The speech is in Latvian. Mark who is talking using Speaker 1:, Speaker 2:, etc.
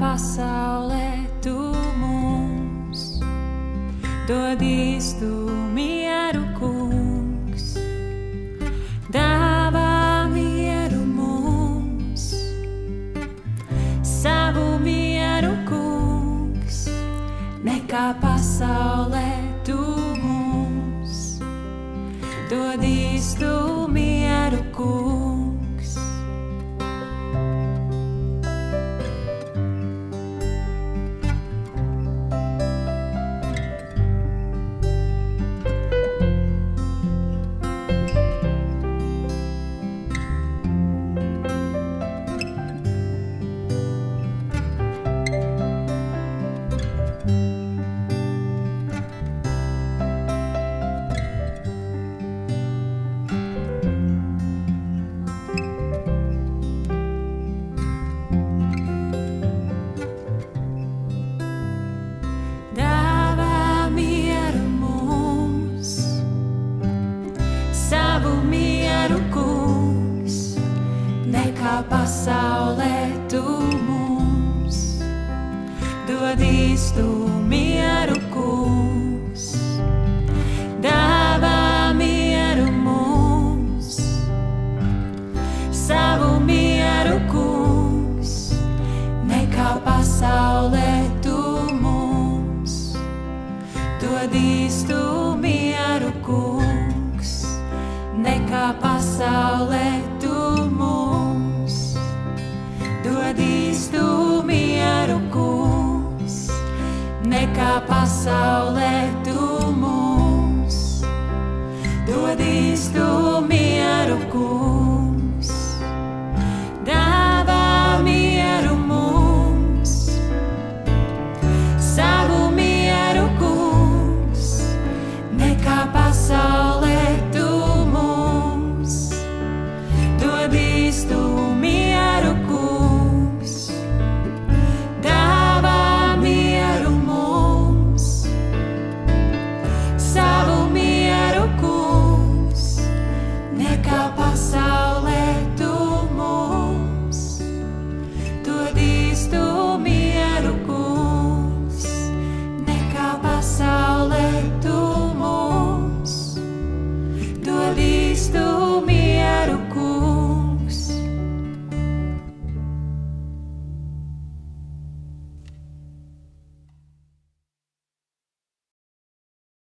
Speaker 1: pasaulē tu mums dod īstu mieru, kungs. Dāvā mieru mums, savu mieru, kungs. Nekā pasaulē tu mums dod īstu mieru, kungs. Pasaulē tu mums dod īstu mieru, kungs. Dāvā mieru mums, savu mieru, kungs. Nekā pasaulē tu mums dod īstu mieru, kungs. Nekā pasaulē tu mums dod īstu mieru, kungs. Nekā pasaulē tu mums dod īstu